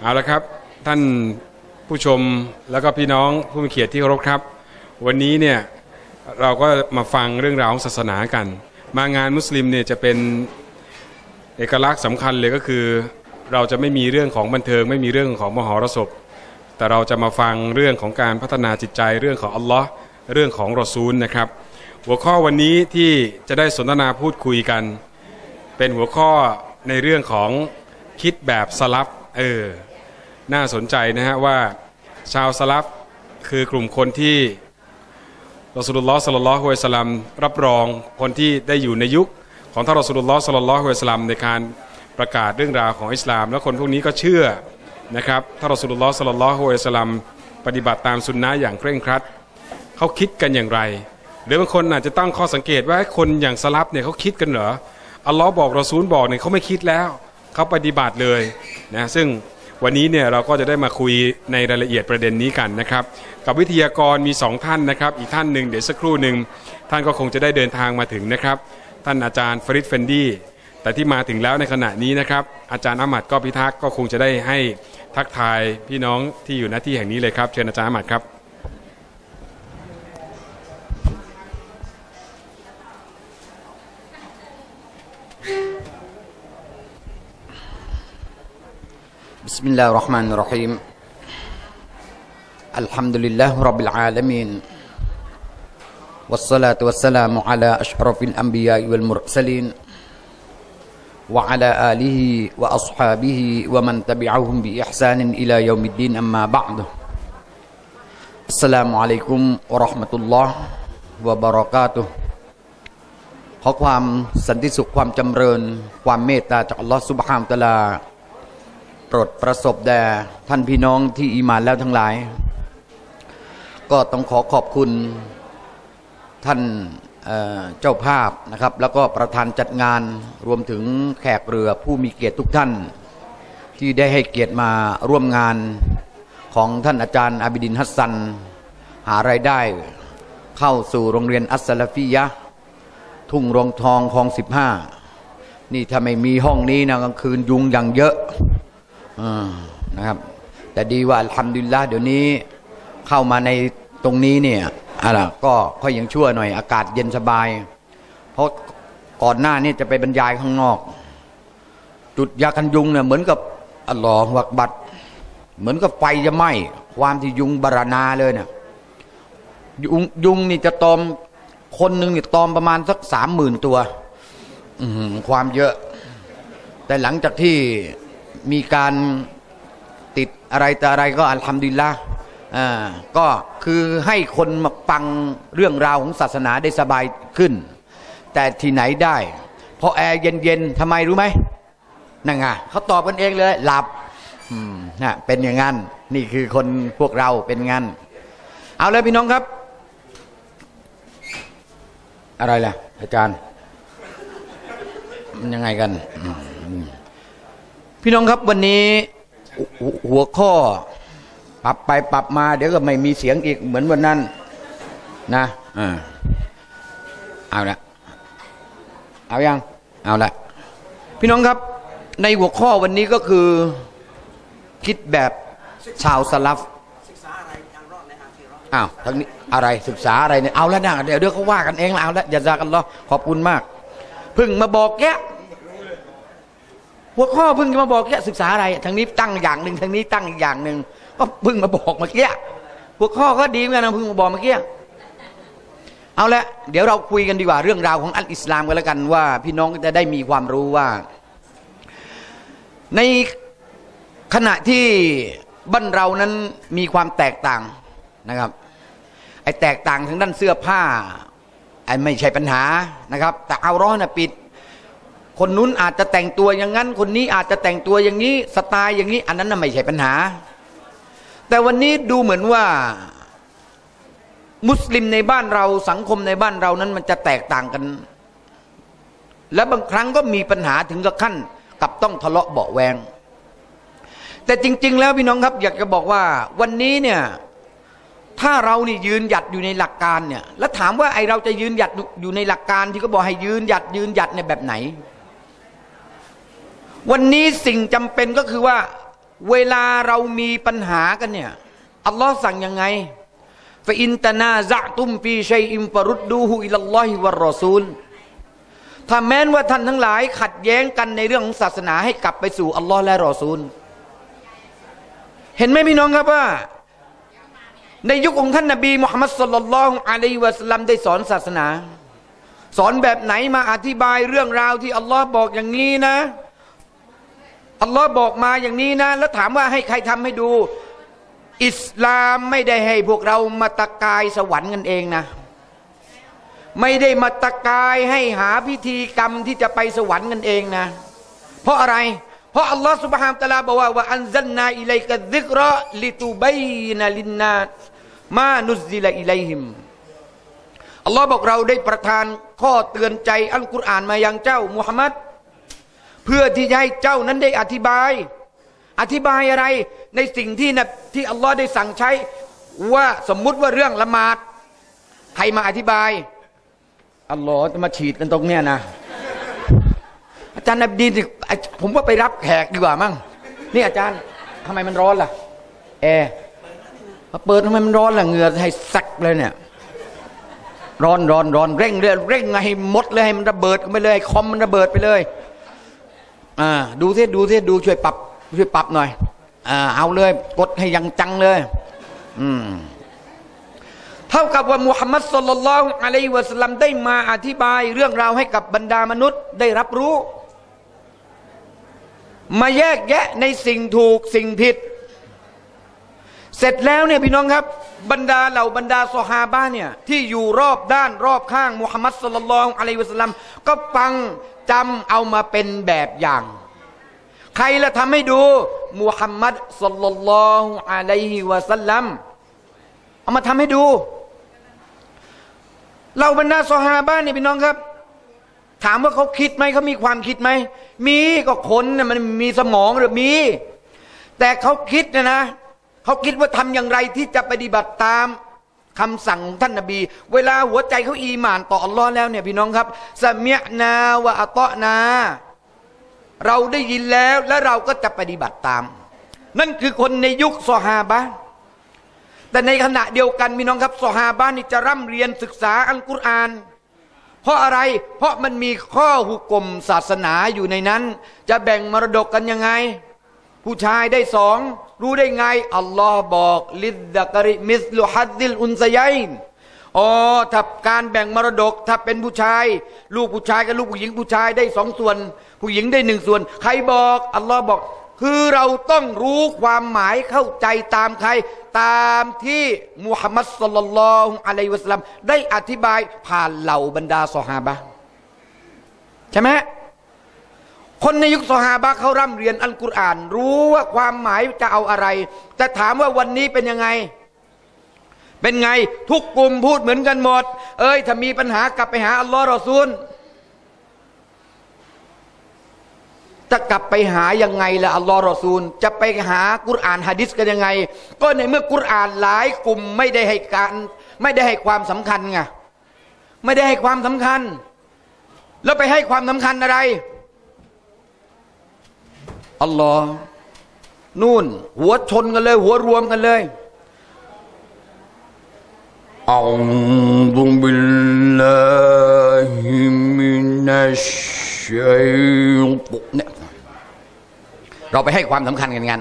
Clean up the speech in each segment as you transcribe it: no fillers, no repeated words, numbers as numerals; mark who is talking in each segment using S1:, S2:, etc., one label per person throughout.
S1: เอาละครับท่านผู้ชมแล้วก็พี่น้องผู้มีเกียรติที่เคารพครับวันนี้เนี่ยเราก็มาฟังเรื่องราวของศาสนากันมางานมุสลิมเนี่ยจะเป็นเอกลักษณ์สำคัญเลยก็คือเราจะไม่มีเรื่องของบันเทิงไม่มีเรื่องของมหรสพแต่เราจะมาฟังเรื่องของการพัฒนาจิตใจเรื่องของอัลลอฮ์เรื่องของรอซูลนะครับหัวข้อวันนี้ที่จะได้สนทนาพูดคุยกันเป็นหัวข้อในเรื่องของคิดแบบสลับน่าสนใจนะฮะว่าชาวสลับคือกลุ่มคนที่รอซูลุลลอฮ์ ศ็อลลัลลอฮุอะลัยฮิวะซัลลัมรับรองคนที่ได้อยู่ในยุคของท่านรอซูลุลลอฮ์ ศ็อลลัลลอฮุอะลัยฮิวะซัลลัมในการประกาศเรื่องราวของอิสลามแล้วคนพวกนี้ก็เชื่อนะครับท่านรอซูลุลลอฮ์ ศ็อลลัลลอฮุอะลัยฮิวะซัลลัมปฏิบัติตามสุนนะห์อย่างเคร่งครัดเขาคิดกันอย่างไรหรือบางคนอาจจะตั้งข้อสังเกตว่าคนอย่างสลับเนี่ยเขาคิดกันเหรออัลลอฮ์บอกรอซูลบอกเนี่ยเขาไม่คิดแล้วเขาปฏิบัติเลยนะซึ่งวันนี้เนี่ยเราก็จะได้มาคุยในรายละเอียดประเด็นนี้กันนะครับกับวิทยากรมี2ท่านนะครับอีกท่านหนึ่งเดี๋ยวสักครู่หนึ่งท่านก็คงจะได้เดินทางมาถึงนะครับท่านอาจารย์ฟริดเฟนดี้แต่ที่มาถึงแล้วในขณะนี้นะครับอาจารย์อามัดก็พิทักษ์ก็คงจะได้ให้ทักทายพี่น้องที่อยู่ณที่แห่งนี้เลยครับเชิญอาจารย์อามัดครับ
S2: بسم الله الرحمن الرحيم الحمد لله رب العالمين والصلاة والسلام على أشرف الأنبياء والمرسلين وعلى آله وأصحابه ومن تبعهم بإحسان إلى يوم الدين أما بعد السلام عليكم ورحمة الله وبركاته ขอความสันติสุขความจำเริญความเมตตาจากอัลลอฮฺซุบฮานะฮูวะตะอาลาโปรดประสบแด่ท่านพี่น้องที่อีหม่านแล้วทั้งหลายก็ต้องขอขอบคุณท่านเจ้าภาพนะครับแล้วก็ประธานจัดงานรวมถึงแขกเรือผู้มีเกียรติทุกท่านที่ได้ให้เกียรติมาร่วมงานของท่านอาจารย์อาบิดินฮัสซันหารายได้เข้าสู่โรงเรียนอัสซะลาฟียะห์ทุ่งรวงทองคลอง15นี่ถ้าไม่มีห้องนี้นะกลางคืนยุงอย่างเยอะนะครับแต่ดีว่าอัลฮัมดุลิลละห์เดี๋ยวนี้เข้ามาในตรงนี้เนี่ยก็ค่อยยังชั่วหน่อยอากาศเย็นสบายเพราะก่อนหน้านี้จะไปบรรยายข้างนอกจุดยากันยุงเนี่ยเหมือนกับอัลลอฮฺวักบัรเหมือนกับไฟจะไหม้ความที่ยุงบารานาเลยเนี่ยยุงนี่จะตอมคนหนึ่งนี่ตอมประมาณสัก30,000 ตัวความเยอะแต่หลังจากที่มีการติดอะไรแต่อะไรก็อัลฮัมดุลิลละห์ก็คือให้คนมาฟังเรื่องราวของศาสนาได้สบายขึ้นแต่ที่ไหนได้พอแอร์เย็นๆทำไมรู้ไหมนั่นไงเขาตอบกันเองเลยหลับนะเป็นอย่างนั้นนี่คือคนพวกเราเป็นงั้นเอาเลยพี่น้องครับอะไรล่ะอาจารย์มันยังไงกันพี่น้องครับวันนี้หัวข้อปรับไปปรับมาเดี๋ยวก็ไม่มีเสียงอีกเหมือนวันนั้นนะเอาละเอายังเอาละพี่น้องครับในหัวข้อวันนี้ก็คือคิดแบบชาวสลับศึกษาอะไรยังรอดในอาคีเราะห์ทั้งนี้อะไรศึกษาอะไรเนี่ยเอาละนะเดี๋ยวเขาว่ากันเองแล้วเอาละอย่าซากันรอขอบคุณมากเพิ่งมาบอกแกหัวข้อเพิ่งมาบอกแกศึกษาอะไรทางนี้ตั้งอย่างหนึ่งทางนี้ตั้งอีกอย่างหนึ่งก็เพิ่งมาบอกเมื่อกี้หัวข้อก็ดีเหมือนกันนะเพิ่งมาบอกเมื่อกี้เอาละเดี๋ยวเราคุยกันดีกว่าเรื่องราวของอัลอิสลามกันแล้วกันว่าพี่น้องจะได้มีความรู้ว่าในขณะที่บ้านเรานั้นมีความแตกต่างนะครับไอ้แตกต่างทางด้านเสื้อผ้าไอ้ไม่ใช่ปัญหานะครับแต่เอาร้อนปิดคนนู้นอาจจะแต่งตัวอย่างนั้นคนนี้อาจจะแต่งตัวอย่างนี้สไตล์อย่างนี้อันนั้นน่ะไม่ใช่ปัญหาแต่วันนี้ดูเหมือนว่ามุสลิมในบ้านเราสังคมในบ้านเรานั้นมันจะแตกต่างกันและบางครั้งก็มีปัญหาถึงกับขั้นกับต้องทะเลาะเบาะแวงแต่จริงๆแล้วพี่น้องครับอยากจะบอกว่าวันนี้เนี่ยถ้าเรานี่ยืนหยัดอยู่ในหลักการเนี่ยแล้วถามว่าไอเราจะยืนหยัดอยู่ในหลักการที่เขาบอกให้ยืนหยัดเนี่ยแบบไหนวันนี้สิ่งจำเป็นก็คือว่าเวลาเรามีปัญหากันเนี่ยอัลลอฮ์สั่งยังไงฟะอินตะนาซะตุมฟีชัยอิมฟะรุดดูฮุอิลลัลลอฮิวะรอซูลถ้าแม้นว่าท่านทั้งหลายขัดแย้งกันในเรื่องของศาสนาให้กลับไปสู่อัลลอฮ์และรอซูลเห็นไหมพี่น้องครับว่าในยุคของท่านนบีมุฮัมมัดศ็อลลัลลอฮุอะลัยฮิวะซัลลัมได้สอนศาสนาสอนแบบไหนมาอธิบายเรื่องราวที่อัลลอฮ์บอกอย่างนี้นะอัลลอฮ์บอกมาอย่างนี้นะแล้วถามว่าให้ใครทำให้ดูอิสลามไม่ได้ให้พวกเรามาตะกายสวรรค์กันเองนะไม่ได้มาตะกายให้หาพิธีกรรมที่จะไปสวรรค์กันเองนะเพราะอะไรเพราะอัลลอฮ์ซุบฮานะฮูวะตะอาลาบอกว่าอันซัลนาอิลัยกะซิกเราะลิตุบัยนะลินนาสมานุซซิลอิลัยฮิมอัลลอฮ์บอกเราได้ประทานข้อเตือนใจอัลกุรอานมายังเจ้ามุฮัมมัดเพื่อที่จะให้เจ้านั้นได้อธิบายอะไรในสิ่งที่อัลลอฮ์ได้สั่งใช้ว่าสมมุติว่าเรื่องละหมาดใครมาอธิบายอัลลอฮ์จะมาฉีดกันตรงเนี้ยนะอาจารย์นบีผมว่าไปรับแขกดีกว่ามั้งนี่อาจารย์ทำไมมันร้อนล่ะแอร์เปิดทำไมมันร้อนล่ะเหงื่อให้ซักเลยเนี่ยร้อนเร่งให้หมดเลยให้มันระเบิดไปเลยคอมมันระเบิดไปเลยดูช่วยปรับหน่อยเอาเลยกดให้ยังจังเลยเท่ากับว่ามุฮัมมัดศ็อลลัลลอฮุอะลัยฮิวะซัลลัมได้มาอธิบายเรื่องราวให้กับบรรดามนุษย์ได้รับรู้มาแยกแยะในสิ่งถูกสิ่งผิดเสร็จแล้วเนี่ยพี่น้องครับบรรดาซอฮาบะห์เนี่ยที่อยู่รอบด้านรอบข้างมุฮัมมัดศ็อลลัลลอฮุอะลัยฮิวะซัลลัมก็ฟังจำเอามาเป็นแบบอย่างใครละทำให้ดูมุฮัมมัดศ็อลลัลลอฮุอะลัยฮิวะซัลลัมเอามาทำให้ดูเราบรรดาซอฮาบะห์เนี่ยพี่น้องครับถามว่าเขาคิดไหมเขามีความคิดไหมมีก็คนเนี่ยมันมีสมองหรือมีแต่เขาคิดนะเขาคิดว่าทำอย่างไรที่จะปฏิบัติตามคำสั่งของท่านนบีเวลาหัวใจเขาอีหม่านต่ออัลลอฮ์แล้วเนี่ยพี่น้องครับซะมิอ์นาวะอะตอนาเราได้ยินแล้วและเราก็จะปฏิบัติตามนั่นคือคนในยุคซอฮาบะห์แต่ในขณะเดียวกันพี่น้องครับซอฮาบะห์นี่จะร่ำเรียนศึกษาอัลกุรอานเพราะอะไรเพราะมันมีข้อหุกมศาสนาอยู่ในนั้นจะแบ่งมรดกกันยังไงผู้ชายได้2รู้ได้ไงอัลลอฮ์บอกลิซซะกะริมิสลุฮัดซิลอุนซะยัยนถ้าการแบ่งมรดกถ้าเป็นผู้ชายลูกผู้ชายกับลูกผู้หญิงผู้ชายได้2 ส่วนผู้หญิงได้1 ส่วนใครบอกอัลลอฮ์บอกคือเราต้องรู้ความหมายเข้าใจตามใครตามที่มุฮัมมัดศ็อลลัลลอฮุอะลัยฮิวะซัลลัมได้อธิบายผ่านเหล่าบรรดาซอฮาบะห์ใช่ไหมคนในยุคซอฮาบะห์เขาร่ำเรียนอัลกุรอานรู้ว่าความหมายจะเอาอะไรแต่ถามว่าวันนี้เป็นยังไงทุกกลุ่มพูดเหมือนกันหมดถ้ามีปัญหากลับไปหาอัลลอฮ์รอซูลจะกลับไปหายังไงล่ะอัลลอฮ์รอซูลจะไปหากุรอานหะดีษกันยังไงก็ในเมื่อกุรอานหลายกลุ่มไม่ได้ให้ความสำคัญไงไม่ได้ให้ความสำคัญแล้วไปให้ความสำคัญอะไรอัลลอฮ์นู่นหัวชนกันเลยหัวรวมกันเลยอัลลอฮฺบิลลาฮิมินัชชัยฏอรเราไปให้ความสำคัญกันงั้น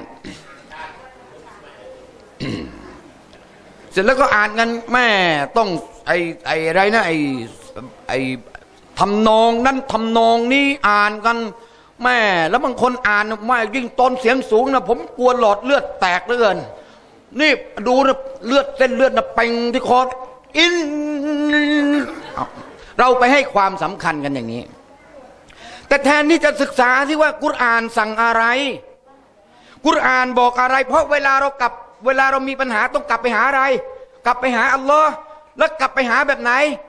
S2: เสร็จแล้วก็อ่านกันแม่ต้องอะไรนะทำนองนั้นทำนองนี้อ่านกันแม่แล้วบางคนอ่านแม่ยิ่งตอนเสียงสูงนะผมกลัวหลอดเลือดแตกเหลือเกินนี่ดูนะเส้นเลือดนะเป่งที่คอเราไปให้ความสำคัญกันอย่างนี้แต่แทนที่จะศึกษาที่ว่ากุรอานสั่งอะไรกุรอานบอกอะไรเพราะเวลาเรามีปัญหาต้องกลับไปหาอะไรกลับไปหาอัลลอฮ์แล้วกลับไปหาแบบไหน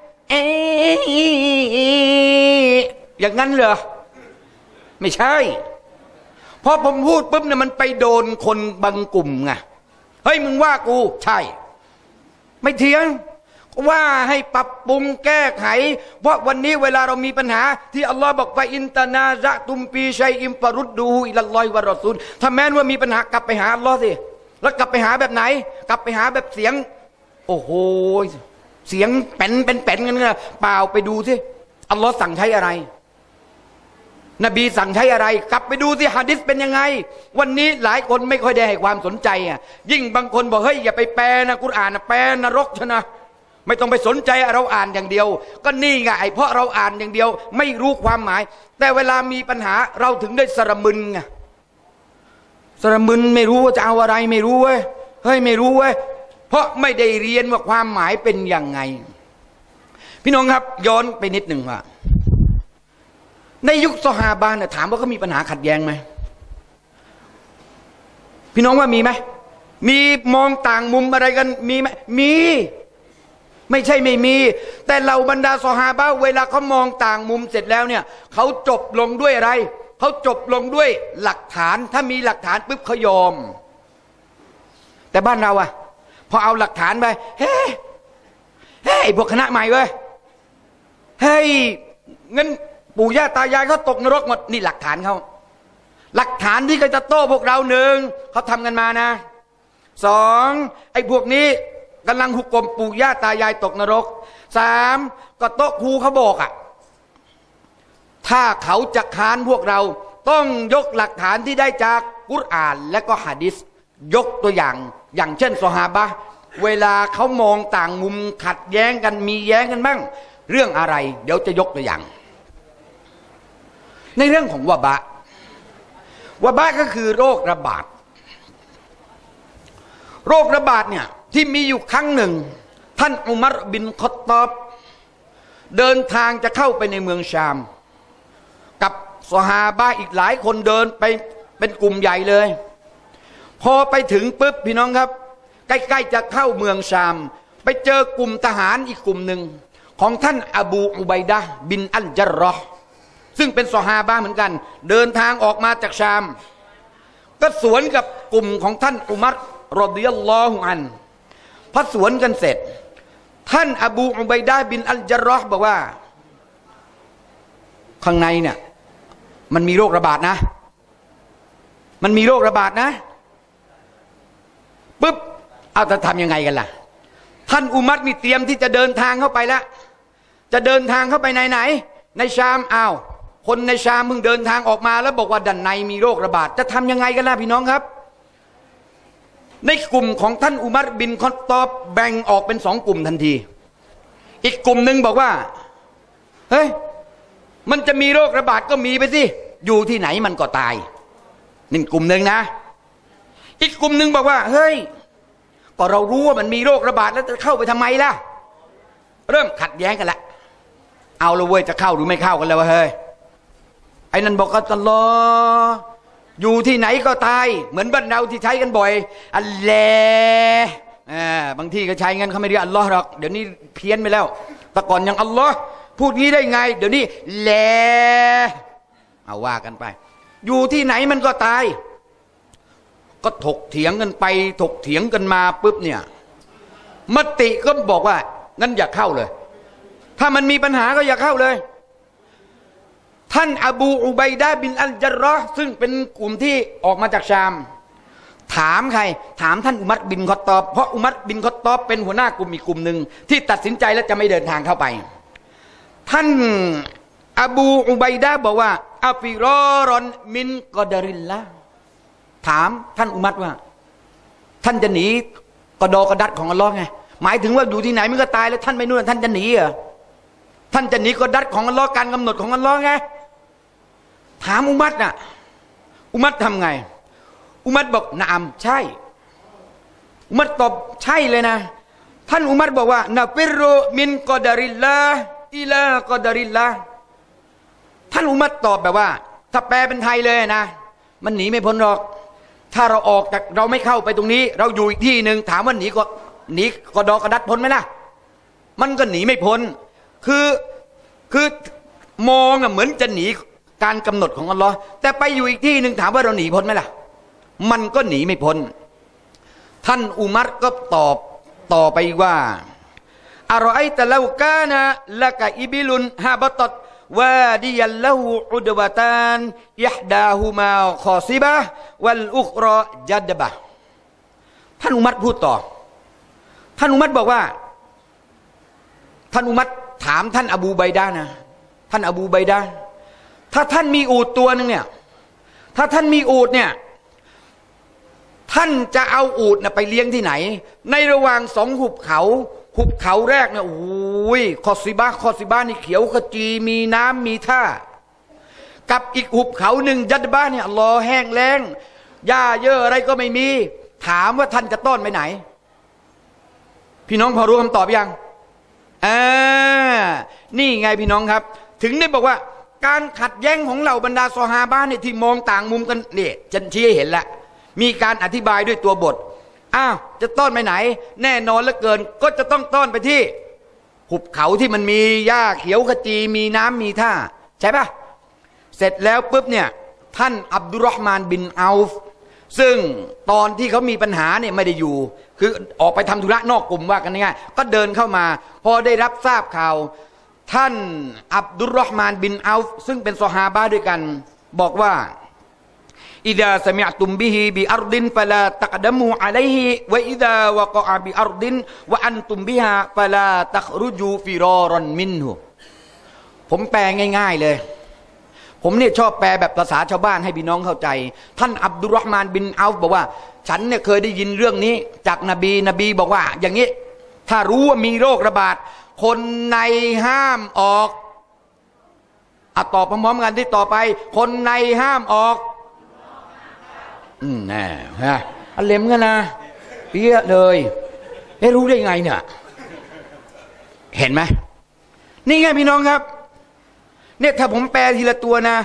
S2: อย่างนั้นเหรอไม่ใช่พอผมพูดปุ๊บเนี่ยมันไปโดนคนบางกลุ่มไงเฮ้ยมึงว่ากูใช่ไม่เถียงว่าให้ปรับปรุงแก้ไขเพราะวันนี้เวลาเรามีปัญหาที่อัลลอฮ์บอกว่าอินตานาซะตุมปีชัยอิมฟารุดดูอิลลอฮิวะรอซูลถ้าแม้นว่ามีปัญหากลับไปหาอัลลอฮ์สิแล้วกลับไปหาแบบไหนกลับไปหาแบบเสียงโอ้โหเสียงเป็นกันนะเปล่าไปดูสิอัลลอฮ์สั่งใช้อะไรนบีสั่งใช้อะไรกลับไปดูสิหะดีษเป็นยังไงวันนี้หลายคนไม่ค่อยได้ให้ความสนใจอ่ะยิ่งบางคนบอกเฮ้ยอย่าไปแปลนะกุรอานนะแปลนรกชนะไม่ต้องไปสนใจเราอ่านอย่างเดียวก็นี่ไงเพราะเราอ่านอย่างเดียวไม่รู้ความหมายแต่เวลามีปัญหาเราถึงได้สระมึนไงสระมึนไม่รู้ว่าจะเอาอะไรไม่รู้เว้ยเฮ้ยไม่รู้เว้ยเพราะไม่ได้เรียนว่าความหมายเป็นยังไงพี่น้องครับย้อนไปนิดหนึ่งว่าในยุคซอฮาบะห์เนี่ยถามว่าเขามีปัญหาขัดแย้งไหมพี่น้องว่ามีไหมมีมองต่างมุมอะไรกันมีไหมมีไม่ใช่ไม่มีแต่เราบรรดาซอฮาบะห์เวลาเขามองต่างมุมเสร็จแล้วเนี่ยเขาจบลงด้วยอะไรเขาจบลงด้วยหลักฐานถ้ามีหลักฐานปุ๊บเขายอมแต่บ้านเราอะพอเอาหลักฐานไปเฮ้ไอ้พวกคณะใหม่เว้ยเฮ้ยงั้นปู่ย่าตายายเขาตกนรกหมดนี่หลักฐานเขาหลักฐานที่เขาจะโต้พวกเราหนึ่งเขาทำกันมานะสองไอ้พวกนี้กำลังหุกกลมปู่ย่าตายายตกนรกสามก็โต๊ะครูเขาบอกอ่ะถ้าเขาจะค้านพวกเราต้องยกหลักฐานที่ได้จากกุรอานและก็หะดีษยกตัวอย่างเช่นซอฮาบะห์เวลาเขามองต่างมุมขัดแย้งกันมีแย้งกันบ้างเรื่องอะไรเดี๋ยวจะยกตัวอย่างในเรื่องของวะบะก็คือโรคระบาดเนี่ยที่มีอยู่ครั้งหนึ่งท่านอุมัรบินคอฏฏอบเดินทางจะเข้าไปในเมืองชามกับซอฮาบะห์อีกหลายคนเดินไปเป็นกลุ่มใหญ่เลยพอไปถึงปุ๊บพี่น้องครับใกล้ๆจะเข้าเมืองชามไปเจอกลุ่มทหารอีกกลุ่มหนึ่งของท่านอบูอุบัยดะห์บินอัลญัรรอห์ซึ่งเป็นซอฮาบะห์เหมือนกันเดินทางออกมาจากชามก็สวนกับกลุ่มของท่านอุมัรรอฎิยัลลอฮุอันฮุพอสวนกันเสร็จท่านอบูอุบัยดะห์บินอัลญัรรอห์บอกว่าข้างในเนี่ยมันมีโรคระบาดนะมันมีโรคระบาดนะปุ๊บเอาจะทำยังไงกันล่ะท่านอุมัรนี่เตรียมที่จะเดินทางเข้าไปแล้วจะเดินทางเข้าไปไหนในชามคนในชามมึงเดินทางออกมาแล้วบอกว่าด้านในมีโรคระบาดจะทำยังไงกันล่ะพี่น้องครับในกลุ่มของท่านอุมัรบินคอฏฏอบแบ่งออกเป็นสองกลุ่มทันทีอีกกลุ่มหนึ่งบอกว่าเฮ้ยมันจะมีโรคระบาดก็มีไปสิอยู่ที่ไหนมันก็ตายนี่กลุ่มหนึ่งนะอีกกลุ่มหนึ่งบอกว่าเฮ้ยก็เรารู้ว่ามันมีโรคระบาดแล้วจะเข้าไปทำไมล่ะเริ่มขัดแย้งกันละเอาละเว้ยจะเข้าหรือไม่เข้ากันแล้ววะเฮ้ยไอ้นั่นบอกอัลลอฮ์อยู่ที่ไหนก็ตายเหมือนบ้านเราที่ใช้กันบ่อยอัลเลบางที่ก็ใช้งั้นเขาไม่เรียกอัลลอฮ์หรอกเดี๋ยวนี้เพี้ยนไปแล้วแต่ก่อนยังอัลลอฮ์พูดงี้ได้ไงเดี๋ยวนี้แลเอาว่ากันไปอยู่ที่ไหนมันก็ตายก็ถกเถียงกันไปถกเถียงกันมาปุ๊บเนี่ยมติก็บอกว่างั้นอย่าเข้าเลยถ้ามันมีปัญหาก็อย่าเข้าเลยท่านอบูอุบัยดะห์บินอัลญัรรอห์ซึ่งเป็นกลุ่มที่ออกมาจากชามถามใครถามท่านอุมัรบินคอฏฏอบเพราะอุมัรบินคอฏฏอบเป็นหัวหน้ากลุ่มอีกกลุ่มหนึ่งที่ตัดสินใจแล้วจะไม่เดินทางเข้าไปท่านอบูอุบัยดะห์บอกว่าอัฟิรอรอนมินกอดาริลละถามท่านอุมัรว่าท่านจะหนีกอดอกระดัดของอัลลอฮ์ไงหมายถึงว่าอยู่ที่ไหนมันก็ตายแล้วท่านไม่นู่นท่านจะหนีเหรอท่านจะหนีกอดัดของอัลลอฮ์การกำหนดของอัลลอฮ์ไงถามอุมัรน่ะอุมัรทำไงอุมัรบอกนะอัมใช่อุมัรตอบใช่เลยนะท่านอุมัรบอกว่านะฟิรุมินกอดาริลละอิลากอดาริลละท่านอุมัรตอบแบบว่าถ้าแปลเป็นไทยเลยนะมันหนีไม่พ้นหรอกถ้าเราออกจากเราไม่เข้าไปตรงนี้เราอยู่อีกที่หนึ่งถามว่าหนีกอดอกระดัดพ้นไหมล่ะมันก็หนีไม่พ้นคือมองเหมือนจะหนีการกำหนดของอัลลอฮ์แต่ไปอยู่อีกที่หนึ่งถามว่าเราหนีพ้นไหมล่ะมันก็หนีไม่พ้นท่านอุมัรก็ตอบต่อไปว่าอารอไอตะลากานะละกะอิบิลุนฮาบตัดวาดิยัลละหูอุดวะตานอิฮดาฮุมาคอซิบะวัลอุครอจัดบะท่านอุมัรพูดต่อท่านอุมัรบอกว่าท่านอุมัรถามท่านอบูไบดะนะท่านอบูไบดะถ้าท่านมีอูฐตัวนึงเนี่ยถ้าท่านมีอูฐเนี่ยท่านจะเอาอูฐไปเลี้ยงที่ไหนในระหว่างสองหุบเขาแรกเนี่ยโอ้ยคอซิบะนี่เขียวขจีมีน้ำมีท่ากับอีกหุบเขาหนึ่งยัดบ้านเนี่ยรอแห้งแล้งหญ้าเยอะอะไรก็ไม่มีถามว่าท่านจะต้อนไปไหนพี่น้องพอรู้คำตอบยังนี่ไงพี่น้องครับถึงได้บอกว่าการขัดแย้งของเหล่าบรรดาซอฮาบะห์เนี่ยที่มองต่างมุมกันเนี่ยจะชี้ให้เห็นละมีการอธิบายด้วยตัวบทจะต้อนไปไหนแน่นอนเหลือเกินก็จะต้องต้อนไปที่หุบเขาที่มันมีหญ้าเขียวขจีมีน้ำมีท่าใช่ปะเสร็จแล้วปุ๊บเนี่ยท่านอับดุลรอฮ์มานบินเอาฟซึ่งตอนที่เขามีปัญหาเนี่ยไม่ได้อยู่คือออกไปทำธุระนอกกลุ่มว่ากันง่ายๆก็เดินเข้ามาพอได้รับทราบข่าวท่านอับดุลรอฮ์มานบินเอาฟซึ่งเป็นซอฮาบะห์ด้วยกันบอกว่าอิดาสมิอตุมบิฮิบิอัรดินฟะลาตักดะมูอะลัยฮิวะอิดาวะกอบิอัรดินวะอันตุมบิฮาฟะลาตัครุจูฟิรอรันมินฮุผมแปลง่ายๆเลยผมเนี่ยชอบแปลแบบภาษาชาวบ้านให้พี่น้องเข้าใจท่านอับดุลรอฮ์มานบินเอาฟบอกว่าฉันเนี่ยเคยได้ยินเรื่องนี้จากนบีบอกว่าอย่างนี้ถ้ารู้ว่ามีโรคระบาดคนในห้ามออกตอบพร้อมๆกันที่ต่อไปคนในห้ามออกแน่ฮะอันเล็มกันนะเปี้ยเลยรู้ได้ไงเนี่ยเห็นไหมนี่ไงพี่น้องครับเนี่ยถ้าผมแปลทีละตัวนะ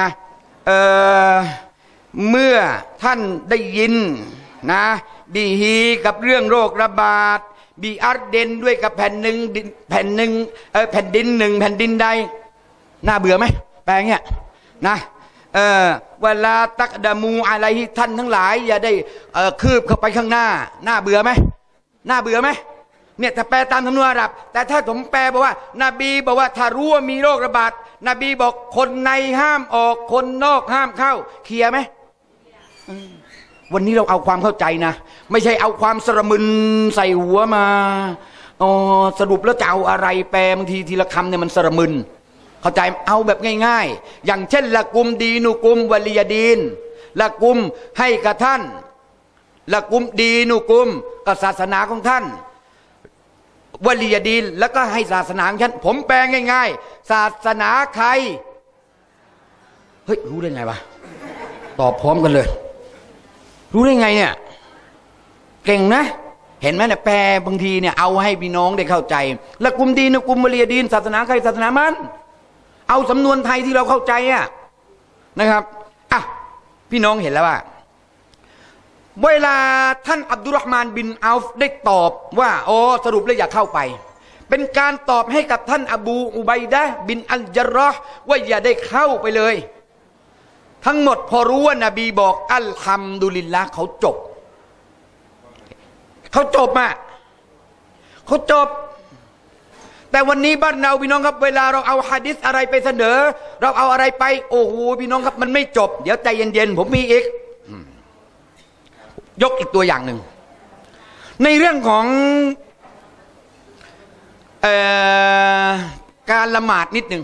S2: เมื่อท่านได้ยินนะบีฮีกับเรื่องโรคระบาดบีอัรเดนด้วยกับแผ่นดินหนึ่งแผ่นดินใดน่าเบื่อไหมแปลงเนี่ยนะเวลาตักดามูอะไรท่านทั้งหลายอย่าได้คืบเข้าไปข้างหน้าน่าเบื่อไหมเนี่ยถ้าแปลตามสำนวนอาหรับแต่ถ้าผมแปลบอกว่านบีบอกว่าถ้ารู้ว่ามีโรคระบาดนบีบอกคนในห้ามออกคนนอกห้ามเข้าเคลียร์ไหมวันนี้เราเอาความเข้าใจนะไม่ใช่เอาความสระมึนใส่หัวมาสรุปแล้วจะเอาอะไรแปลบางทีทีละคำเนี่ยมันสระมึนเข้าใจเอาแบบง่ายๆอย่างเช่นละกุมดีนุกุมวะลียดีนละกุมให้กับท่านละกุมดีนุกุมกับศาสนาของท่านวะลียดีนแล้วก็ให้ศาสนาของฉันผมแปลง่ายๆศาสนาใครเฮ้ยรู้ได้ไงวะตอบพร้อมกันเลยรู้ได้ไงเนี่ยเก่งนะเห็นไหมเนี่ยแปลบางทีเนี่ยเอาให้พี่น้องได้เข้าใจละกุมดีนุกุมวะลียดีนศาสนาใครศาสนามันเอาสำนวนไทยที่เราเข้าใจนะครับพี่น้องเห็นแล้วว่าเวลาท่านอับดุลรอฮ์มานบินเอาฟได้ตอบว่าสรุปแล้วอย่าเข้าไปเป็นการตอบให้กับท่านอบูอุบัยดะห์บินอัลญะรอห์ว่าอย่าได้เข้าไปเลยทั้งหมดพอรู้ว่านบีบอกอัลฮัมดุลิลละห์เขาจบแต่วันนี้บ้านเราพี่น้องครับเวลาเราเอาหะดีษอะไรไปเสนอเราเอาอะไรไปโอ้โหพี่น้องครับมันไม่จบเดี๋ยวใจเย็นๆผมมีอีกยกอีกตัวอย่างหนึ่งในเรื่องของการละหมาดนิดหนึ่ง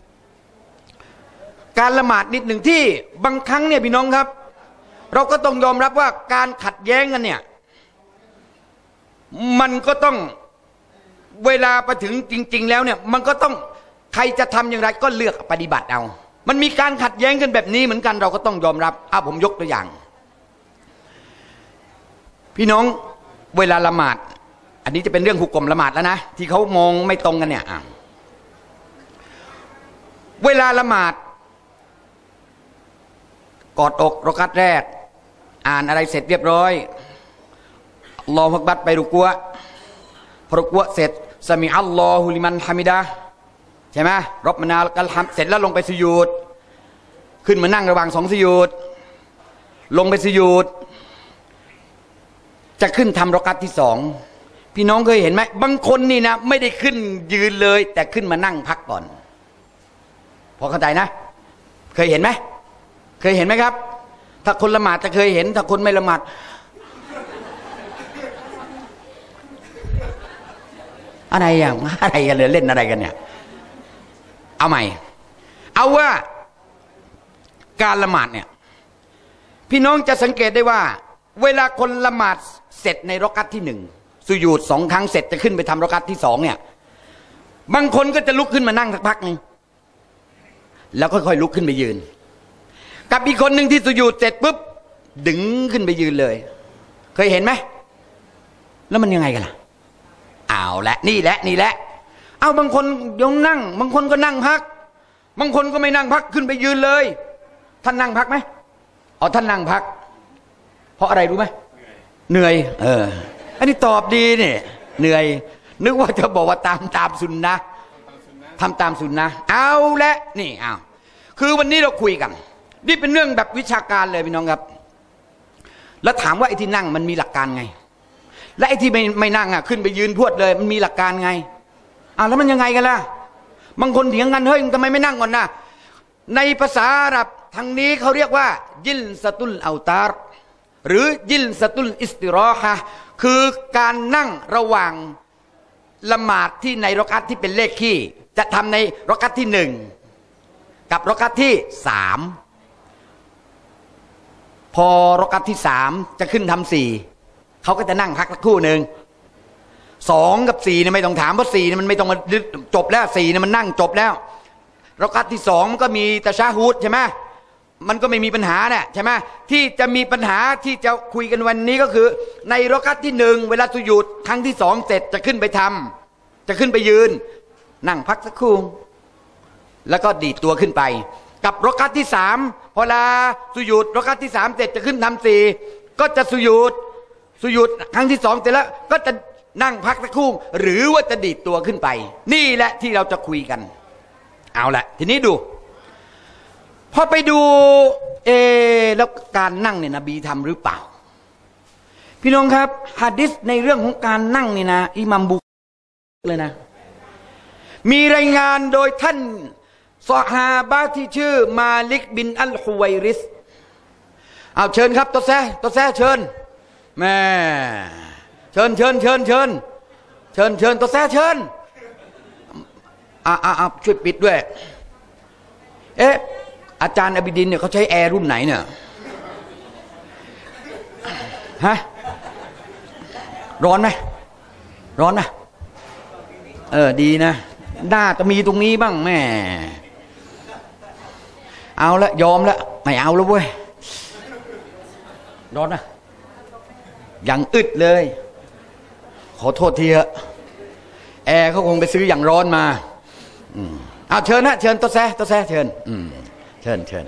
S2: ที่บางครั้งเนี่ยพี่น้องครับเราก็ต้องยอมรับว่าการขัดแย้งกันเนี่ยมันก็ต้องเวลาไปถึงจริงๆแล้วเนี่ยมันก็ต้องใครจะทำอย่างไรก็เลือกปฏิบัติเอามันมีการขัดแย้งกันแบบนี้เหมือนกันเราก็ต้องยอมรับผมยกตัวอย่างพี่น้องเวลาละหมาดอันนี้จะเป็นเรื่องหุกกลมละหมาดแล้วนะที่เขามองไม่ตรงกันเนี่ยเวลาละหมาดกอดอกเราะกัตแรกอ่านอะไรเสร็จเรียบร้อยอัลลอฮฺอักบัรไปรุกัวพอรุกัวเสร็จซะมีอัลลอฮุลิมันฮามิดะใช่ไหมรบมานากัลฮัมเสร็จแล้วลงไปสุญูดขึ้นมานั่งระหว่างสองสุญูดลงไปสุญูดจะขึ้นทำรอกัตที่สองพี่น้องเคยเห็นไหมบางคนนี่นะไม่ได้ขึ้นยืนเลยแต่ขึ้นมานั่งพักก่อนพอเข้าใจนะเคยเห็นไหมเคยเห็นไหมครับถ้าคนละหมาดจะเคยเห็นถ้าคนไม่ละหมาดอะไรอย่างอะไรกันเลยเล่นอะไรกันเนี่ยเอาใหม่เอาว่าการละหมาดเนี่ยพี่น้องจะสังเกตได้ว่าเวลาคนละหมาดเสร็จในรอกอัตที่หนึ่งสุญูด2 ครั้งเสร็จจะขึ้นไปทำรอกอัตที่2เนี่ยบางคนก็จะลุกขึ้นมานั่งสักพักนึงแล้วค่อยๆลุกขึ้นไปยืนกับอีกคนหนึ่งที่สุญูดเสร็จปุ๊บดึงขึ้นไปยืนเลยเคยเห็นไหมแล้วมันยังไงกันล่ะเอาละนี่แหละเอาบางคนยงนั่งบางคนก็นั่งพักบางคนก็ไม่นั่งพักขึ้นไปยืนเลยท่านนั่งพักไหมอ๋อท่านนั่งพักเพราะอะไรรู้ไหมเหนื่อยอันนี้ตอบดีเนี่ยเหนื่อยนึกว่าจะบอกว่าตามสุนนะทำตามสุนนะเอาละนี่เอาคือวันนี้เราคุยกันนี่เป็นเรื่องแบบวิชาการเลยพี่น้องครับแล้วถามว่าไอ้ที่นั่งมันมีหลักการไงและไอ้ที่ไม่นั่งอ่ะขึ้นไปยืนพวดเลยมันมีหลักการไงแล้วมันยังไงกันล่ะบางคนเถียงกันเฮ้ยทำไมไม่นั่งก่อนนะในภาษาอาหรับทางนี้เขาเรียกว่ายิลสตุลเอาตารหรือยิลสตุลอิสติรอฮะคือการนั่งระหว่างละหมาดที่ในรอกอัตที่เป็นเลขคี่จะทำในรอกอัตที่1กับรอกอัตที่3พอรอกอัตที่3จะขึ้นทำ4เขาก็จะนั่งพักสักครู่หนึ่ง2กับ4เนี่ยไม่ต้องถามเพราะ4เนี่ยมันไม่ต้องมาจบแล้ว4เนี่ยมันนั่งจบแล้วรอกอัตที่2มันก็มีตะชะฮูดใช่ไหมมันก็ไม่มีปัญหาเนี่ยใช่ไหมที่จะมีปัญหาที่จะคุยกันวันนี้ก็คือในรอกอัตที่1เวลาสุญูดครั้งที่2เสร็จจะขึ้นไปทำจะขึ้นไปยืนนั่งพักสักครู่แล้วก็ดีดตัวขึ้นไปกับรอกอัตที่3พอลาสุญูดรอกอัตที่3เสร็จจะขึ้นทำ4ก็จะสุญูดครั้งที่2เสร็จแล้วก็จะนั่งพักสักครู่หรือว่าจะดีดตัวขึ้นไปนี่แหละที่เราจะคุยกันเอาละทีนี้ดูพอไปดูแล้วการนั่งเนี่ยนบีทำหรือเปล่าพี่น้องครับหะดีษในเรื่องของการนั่งนี่นะอิหม่ามบุคเลยนะมีรายงานโดยท่านซอฮาบะห์ที่ชื่อมาลิกบินอัลฮุวัยริสเอาเชิญครับตัวแซ่เชิญแม่เชิญตัวแซ่เชิญช่วยปิดด้วยอาจารย์อบิดินเนี่ยเขาใช้แอร์รุ่นไหนเนี่ยฮะร้อนไหมดีนะน่าจะมีตรงนี้บ้างแม่เอาละยอมละไม่เอาแล้วเว้ยร้อนนะอย่างอึดเลยขอโทษทีเถอะแอร์เขาคงไปซื้ออย่างร้อนมาเอาเชิญนะเชิญตัวแซ่เชิญเชิญ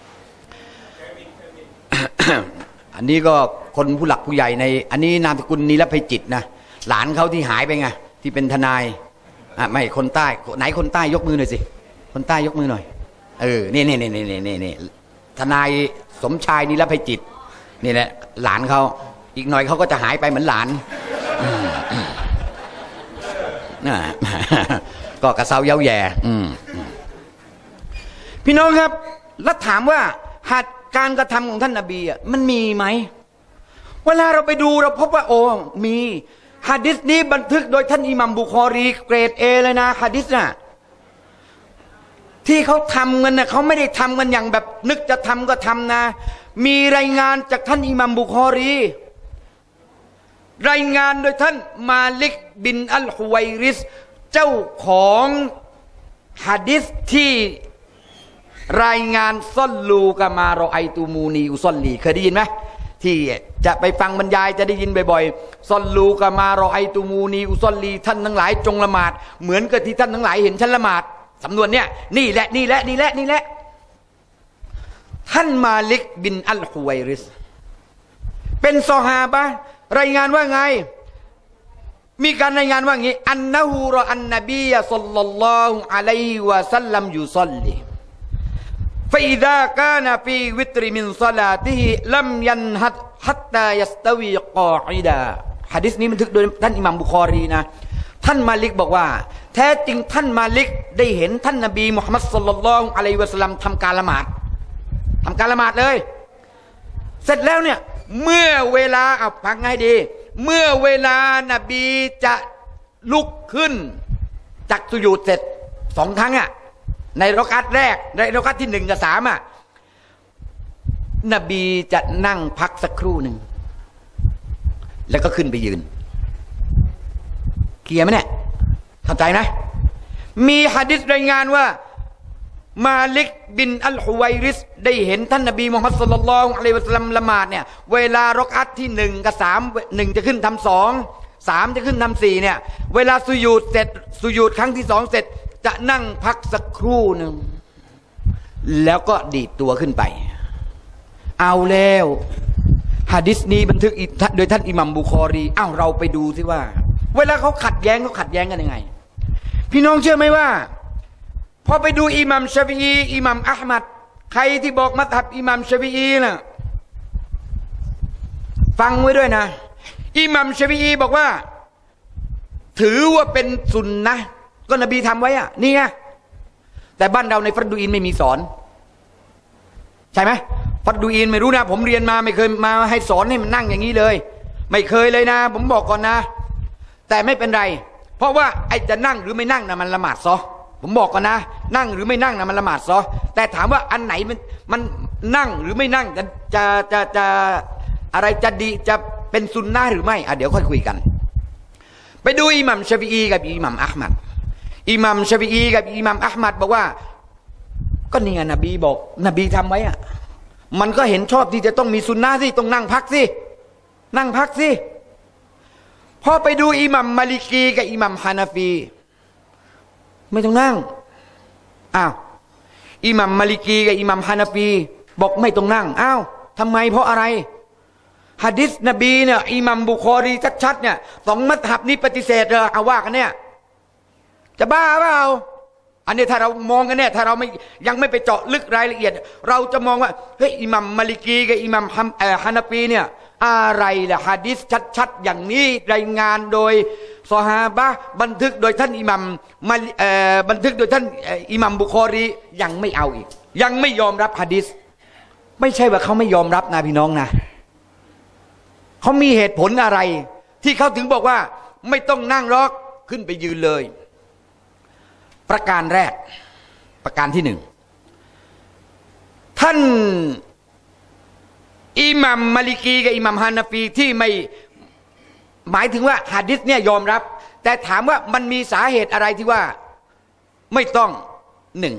S2: อันนี้ก็คนผู้หลักผู้ใหญ่ในอันนี้นามสกุลนิรภัยจิตนะหลานเขาที่หายไปไงที่เป็นทนายไม่คนใต้ไหนคนใต้ยกมือหน่อยสิคนใต้ยกมือหน่อยนี่ทนายสมชายนิรภัยจิตนี่แหละหลานเขาอีกหน่อยเขาก็จะหายไปเหมือนหลานก็กระเซาเย้าแย่พี่น้องครับแล้วถามว่าหัดการกระทำของท่านนบีมันมีไหมเวลาเราไปดูเราพบว่ามีหะดีษนี้บันทึกโดยท่านอิหมัมบุคอรีเกรด A เลยนะหะดีษน่ะที่เขาทำกันนะเขาไม่ได้ทำกันอย่างแบบนึกจะทำก็ทำนะมีรายงานจากท่านอิหมัมบุคอรีรายงานโดยท่านมาลิกบินอัลฮุวัยริสเจ้าของหะดีษที่รายงานซอลลูกะมารอไอตูมูนีอุซอลลีเคยได้ยินไหมที่จะไปฟังบรรยายจะได้ยินบ่อยๆซอลลูกะมารอไอตูมูนีอุซอลลีท่านทั้งหลายจงละหมาดเหมือนกับที่ท่านทั้งหลายเห็นฉันละหมาดสำนวนเนี่ยนี่แหละท่านมาลิกบินอัลฮุวัยริสเป็นซอฮาบะห์รายงานว่าไงมีการรายงานว่างี้อันนะฮูรออันนบีศ็อลลัลลอฮุอะลัยฮิวะซัลลัมยุศอลลีفإذا كان في وتر من صلاته لم ينهض حتى يستوي قاعدا หะดีษนี้บันทึกโดยท่านอิหม่ามบุคอรีนะท่านมาลิกบอกว่าแท้จริงท่านมาลิกได้เห็นท่านนบีมุฮัมมัดศ็อลลัลลอฮุอะลัยฮิวะซัลลัมทำการละหมาดเลยเสร็จแล้วเนี่ยเมื่อเวลาเอาฟังให้ดีเมื่อเวลานบีจะลุกขึ้นจากสุญูดเสร็จ2 ครั้งอ่ะในรอกาตแรกในรอกาตที่1 กับ 3อ่ะนบีจะนั่งพักสักครู่หนึ่งแล้วก็ขึ้นไปยืนเคลียร์ไหมเนี่ยเข้าใจนะมีหะดีษรายงานว่ามาลิกบินอัลฮุวัยริสได้เห็นท่านนบีมุฮัมมัดศ็อลลัลลอฮุอะลัยฮิวะซัลลัมละหมาดเนี่ยเวลารอกอัตที่1 กับ 3 1จะขึ้นทำ2 3จะขึ้นทำ4เนี่ยเวลาสุญูดเสร็จสุญูดครั้งที่2เสร็จจะนั่งพักสักครู่หนึ่งแล้วก็ดีดตัวขึ้นไปเอาแล้วหะดีษนี้บันทึกโดยท่านอิหมัมบุคอรีเราไปดูสิว่าเวลาเขาขัดแย้งกันยังไงพี่น้องเชื่อไหมว่าพอไปดูอิหมัมชาฟิอีอิหมัมอะห์มัดใครที่บอกมัซฮับอิหมัมชาฟิอีน่ะฟังไว้ด้วยนะอิหมัมชาฟิอีบอกว่าถือว่าเป็นสุนนะห์ก็นบีทำไว้อ่ะนี่ไงแต่บ้านเราในฟัรดูอินไม่มีสอนใช่ไหมฟัรดูอินไม่รู้นะผมเรียนมาไม่เคยมาให้สอนให้มันนั่งอย่างนี้เลยไม่เคยเลยนะผมบอกก่อนนะแต่ไม่เป็นไรเพราะว่าไอ้จะนั่งหรือไม่นั่งนะมันละหมาดซอผมบอกก่อนนะนั่งหรือไม่นั่งนะมันละหมาดซอแต่ถามว่าอันไหนมันนั่งหรือไม่นั่งจะอะไรจะดีจะเป็นซุนนะห์หรือไม่เดี๋ยวค่อยคุยกันไปดูอิหมัมชาฟิอีกับอิหมัมอะห์มัดอิหมัมชาฟิอีกับอิหมัมอะห์มัดบอกว่าก็นี่ไงนบีบอกนบีทำไว้อะมันก็เห็นชอบที่จะต้องมีซุนนะห์สิต้องนั่งพักสิพอไปดูอิหมัมมาลิกีกับอิหมัมฮานาฟีไม่ต้องนั่งอิหมัมมาลิกีกับอิหมัมฮานาฟีบอกไม่ต้องนั่งทำไมเพราะอะไรหะดีษนบีเนี่ยอิหมัมบุคอรีชัดๆเนี่ย2 มัซฮับนี้ปฏิเสธเลยว่ากันเนี่ยจะบ้าเปล่าอันนี้ถ้าเรามองกันเนี่ยถ้าเรายังไม่ไปเจาะลึกรายละเอียดเราจะมองว่าเฮ้ยอิหมัมมาลิกีกับอิหมัมฮานาฟีเนี่ยอะไรล่ะหะดีษชัดๆอย่างนี้รายงานโดยซอฮาบะห์บันทึกโดยท่านอิหมัมบันทึกโดยท่านอิหมัมบุคอรียังไม่เอาอีกยังไม่ยอมรับหะดีษไม่ใช่ว่าเขาไม่ยอมรับนะพี่น้องนะเขามีเหตุผลอะไรที่เขาถึงบอกว่าไม่ต้องนั่งหรอกขึ้นไปยืนเลยประการแรกประการที่ 1ท่านอิหมัมมาลิกีกับอิหมัมฮานาฟีที่ไม่หมายถึงว่าหะดีษเนี่ยยอมรับแต่ถามว่ามันมีสาเหตุอะไรที่ว่าไม่ต้อง1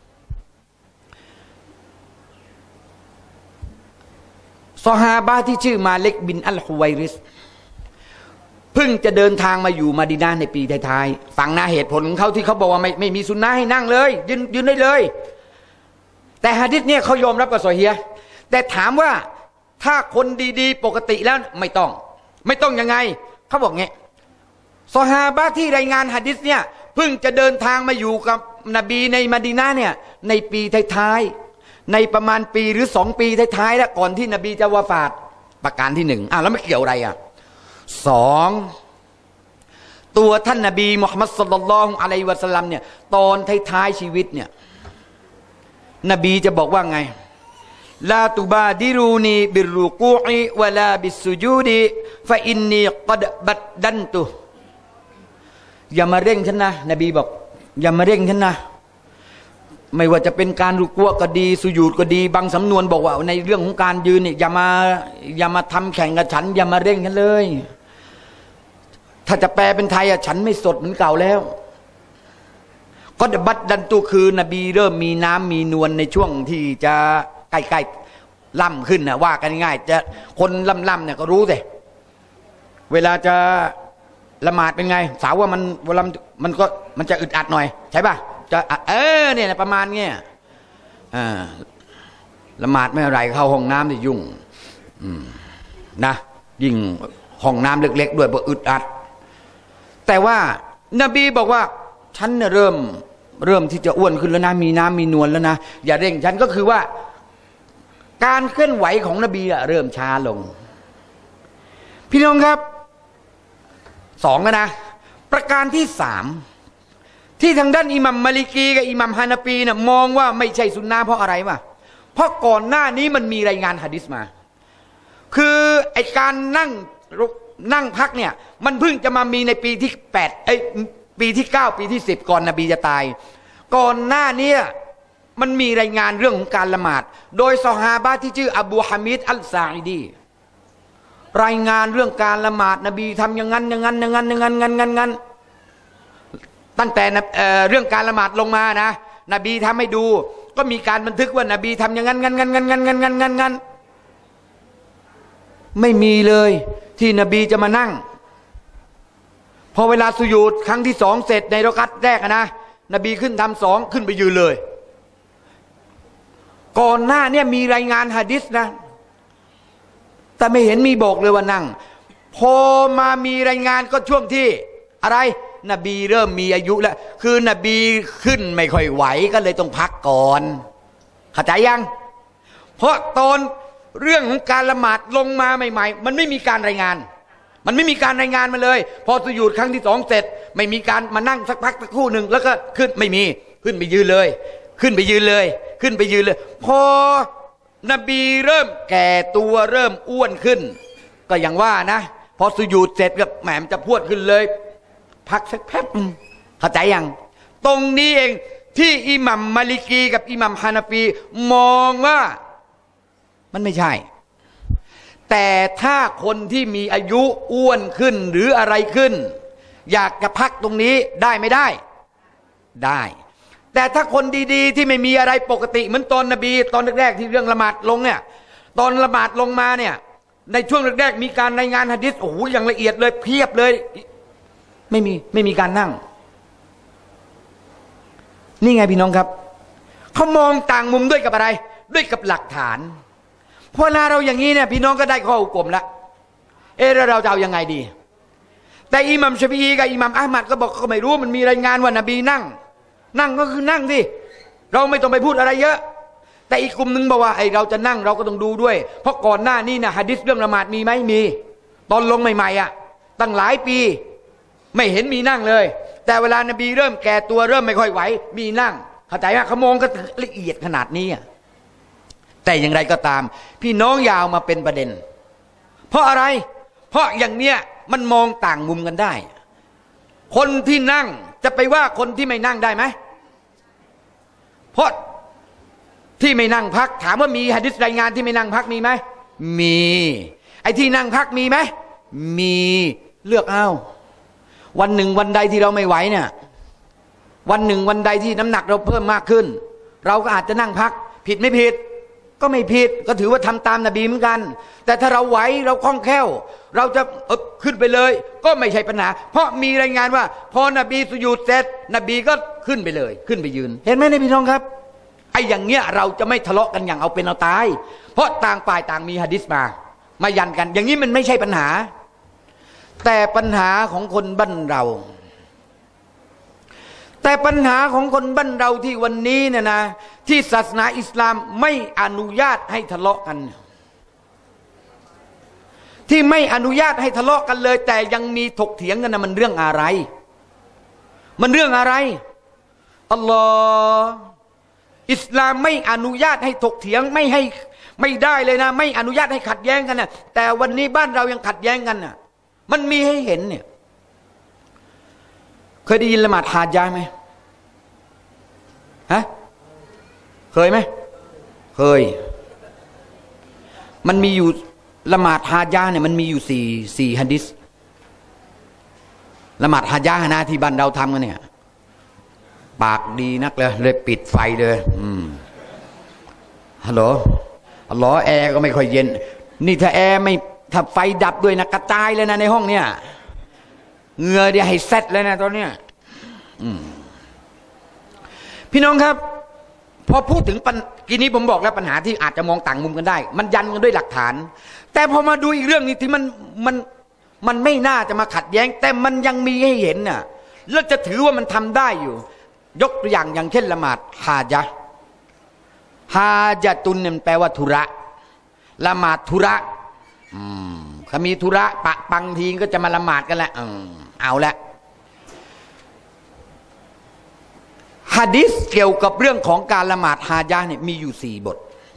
S2: ซอฮาบะห์ที่ชื่อมาลิกบินอัลฮุวัยริสเพิ่งจะเดินทางมาอยู่มะดีนะห์ในปีท้ายๆฟังนะเหตุผลของเขาที่เขาบอกว่าไม่มีซุนนะห์ให้นั่งเลยยืนได้เลยแต่หะดีษเนี่ยเขายอมรับกับซอฮีฮ์แต่ถามว่าถ้าคนดีๆปกติแล้วไม่ต้องยังไงเขาบอกงี้ซอฮาบะห์ที่รายงานหะดีษเนี่ยเพิ่งจะเดินทางมาอยู่กับนบีในมะดีนะห์เนี่ยในปีท้ายๆในประมาณปีหรือ2 ปีท้ายๆแล้วก่อนที่นบีจะวะฟาตประการที่1แล้วไม่เกี่ยวอะไร2ตัวท่านนบีมุฮัมมัดศ็อลลัลลอฮุอะลัยฮิวะซัลลัมเนี่ยตอนท้ายๆชีวิตเนี่ยนบีจะบอกว่าไงลาตุบาดิรูนีบิรรุกูอิวะลาบิสซุญูดิฟะอินนีกัดบัดดันตุอย่ามาเร่งฉันนะนบีบอกอย่ามาเร่งฉันนะไม่ว่าจะเป็นการรุกูก็ดีสุญูดก็ดีบางสำนวนบอกว่าในเรื่องของการยืนเนี่ยอย่ามาทำแข่งกับฉันอย่ามาเร่งฉันเลยถ้าจะแปลเป็นไทยฉันไม่สดเหมือนเก่าแล้วก็บัดดันตุคือนบีเริ่มมีน้ำมีนวลในช่วงที่จะใกล้ๆล่ำขึ้นนะว่ากันง่ายจะคนล่ำเนี่ยก็รู้สิเวลาจะละหมาดเป็นไงสาวว่ามันเวลามันจะอึดอัดหน่อยใช่ป่ะจะเนี่ยประมาณเงี้ยละหมาดไม่อะไรเข้าห้องน้ำจะยุ่งนะยิ่งห้องน้ำเล็กๆด้วยบ่อึดอัดแต่ว่านบีบอกว่าฉันเนี่ยเริ่มที่จะอ้วนขึ้นแล้วนะมีน้ำมีนวลแล้วนะอย่าเร่งฉันก็คือว่าการเคลื่อนไหวของนบีเริ่มช้าลงพี่น้องครับสองนะประการที่สามที่ทางด้านอิหมัมมาลิกีกับอิหมัมฮานาฟีเนี่ยมองว่าไม่ใช่สุนนะเพราะอะไรวะเพราะก่อนหน้านี้มันมีรายงานหะดีษมา คือไอการนั่งพักเนี่ยมันเพิ่งจะมามีในปีที่8ปีที่9ปีที่10ก่อนนบีจะตายก่อนหน้านี้มันมีรายงานเรื่องของการละหมาดโดยซอฮาบะห์ที่ชื่ออบูฮามิดอัลซาอิดีรายงานเรื่องการละหมาดนบีทำอย่างนั้นอย่างนั้นอย่างนั้นอย่างนั้นอย่างนั้นตั้งแต่เรื่องการละหมาดลงมานะนบีทำให้ดูก็มีการบันทึกว่านบีทำอย่างนั้นงั้นงั้นงั้นงั้นงั้นงั้นงั้นงั้นไม่มีเลยที่นบีจะมานั่งพอเวลาสุญูดครั้งที่สองเสร็จในรอกาตแรกนะนบีขึ้นทำสองขึ้นไปยืนเลยก่อนหน้าเนี่ยมีรายงานหะดีษนะแต่ไม่เห็นมีบอกเลยว่านั่งพอมามีรายงานก็ช่วงที่อะไรนบีเริ่มมีอายุแล้วคือนบีขึ้นไม่ค่อยไหวก็เลยต้องพักก่อนเข้าใจยังเพราะตอนเรื่องของการละหมาดลงมาใหม่ๆมันไม่มีการรายงานมันไม่มีการรายงานมาเลยพอสุญูดครั้งที่สองเสร็จไม่มีการมานั่งสักพักสักครู่หนึ่งแล้วก็ขึ้นไม่มีขึ้นไปยืนเลยขึ้นไปยืนเลยขึ้นไปยืนเลยพอนบีเริ่มแก่ตัวเริ่มอ้วนขึ้นก็อย่างว่านะพอสุญูดเสร็จก็แหมมันจะพรวดขึ้นเลยพักสักแป๊บเข้าใจยังตรงนี้เองที่อิหมัมมาลิกีกับอิหมัมฮานาฟีมองว่ามันไม่ใช่แต่ถ้าคนที่มีอายุอ้วนขึ้นหรืออะไรขึ้นอยากจะพักตรงนี้ได้ไม่ได้ได้แต่ถ้าคนดีๆที่ไม่มีอะไรปกติเหมือนตอนนบีตอนแรกๆที่เรื่องละหมาดลงเนี่ยตอนละหมาดลงมาเนี่ยในช่วงแรกๆมีการรายงานหะดีษโอ้โหอย่างละเอียดเลยเพียบเลยไม่มีการนั่งนี่ไงพี่น้องครับเขามองต่างมุมด้วยกับอะไรด้วยกับหลักฐานพอเราอย่างนี้เนี่ยพี่น้องก็ได้ข้ออุกมแล้วเราจะเอายังไงดีแต่อิหมัมชาฟีอีกับอิหมัมอะห์มัดก็บอกเขาไม่รู้มันมีรายงานว่านบีนั่งก็คือนั่งสิเราไม่ต้องไปพูดอะไรเยอะแต่อีกกลุ่มหนึ่งบอกว่าเราจะนั่งเราก็ต้องดูด้วยเพราะก่อนหน้านี้นะหะดีษเรื่องละหมาดมีไหมมีตอนลงใหม่ๆตั้งหลายปีไม่เห็นมีนั่งเลยแต่เวลานบีเริ่มแก่ตัวเริ่มไม่ค่อยไหวมีนั่งเข้าใจไหมเขามองก็ละเอียดขนาดนี้แต่อย่างไรก็ตามพี่น้องยาวมาเป็นประเด็นเพราะอะไรเพราะอย่างเนี้ยมันมองต่างมุมกันได้คนที่นั่งจะไปว่าคนที่ไม่นั่งได้ไหมเพราะที่ไม่นั่งพักถามว่ามีหะดีษรายงานที่ไม่นั่งพักมีไหมมีไอ้ที่นั่งพักมีไหมมีเลือกเอาวันหนึ่งวันใดที่เราไม่ไหวเนี่ยวันหนึ่งวันใดที่น้ำหนักเราเพิ่มมากขึ้นเราก็อาจจะนั่งพักผิดไม่ผิดก็ไม่ผิดก็ถือว่าทำตามนบีเหมือนกันแต่ถ้าเราไหวเราคล่องแคล่วเราจะขึ้นไปเลยก็ไม่ใช่ปัญหาเพราะมีรายงานว่าพอนบีสุญูดเสร็จนบีก็ขึ้นไปเลยขึ้นไปยืนเห็นไหมพี่น้องครับไอ้อย่างเงี้ยเราจะไม่ทะเลาะกันอย่างเอาเป็นเอาตายเพราะต่างฝ่ายต่างมีหะดีษมายันกันอย่างนี้มันไม่ใช่ปัญหาแต่ปัญหาของคนบ้านเราแต่ปัญหาของคนบ้านเราที่วันนี้เนี่ยนะที่ศาสนาอิสลามไม่อนุญาตให้ทะเลาะกันที่ไม่อนุญาตให้ทะเลาะกันเลยแต่ยังมีถกเถียงกันนะมันเรื่องอะไรมันเรื่องอะไรอัลลอฮ์อิสลามไม่อนุญาตให้ถกเถียงไม่ได้เลยนะไม่อนุญาตให้ขัดแย้งกันนะแต่วันนี้บ้านเรายังขัดแย้งกันนะมันมีให้เห็นเนี่ยเคยได้ยินละหมาดฮาญะห์ไหมฮะเคยไหมเคยมันมีอยู่ละหมาดฮาญะห์เนี่ยมันมีอยู่สี่หะดีษละหมาดฮาญะห์นะที่บ้านเราทำกันเนี่ยปากดีนักเลยปิดไฟเลยฮัลโหลอัลลอฮ์แอร์ก็ไม่ค่อยเย็นนี่ถ้าแอร์ไม่ถ้าไฟดับด้วยนะกระจายเลยนะในห้องเนี่ยเหงื่อเดี๋ยวให้เซ็ตเลยนะตอนเนี้ยพี่น้องครับพอพูดถึงกีนี้ผมบอกแล้วปัญหาที่อาจจะมองต่างมุมกันได้มันยันกันด้วยหลักฐานแต่พอมาดูอีกเรื่องนี้ที่มันไม่น่าจะมาขัดแย้งแต่มันยังมีให้เห็นน่ะแล้วจะถือว่ามันทำได้อยู่ยกตัวอย่างเช่นละหมาดฮาญะห์ฮาญะตุนเนี่ยแปลว่าธุระละหมาดธุระเขามีธุระปะปังทีก็จะมาละหมาดกันแหละเอาละหะดีษเกี่ยวกับเรื่องของการละหมาดฮาญะห์เนี่ยมีอยู่4 บท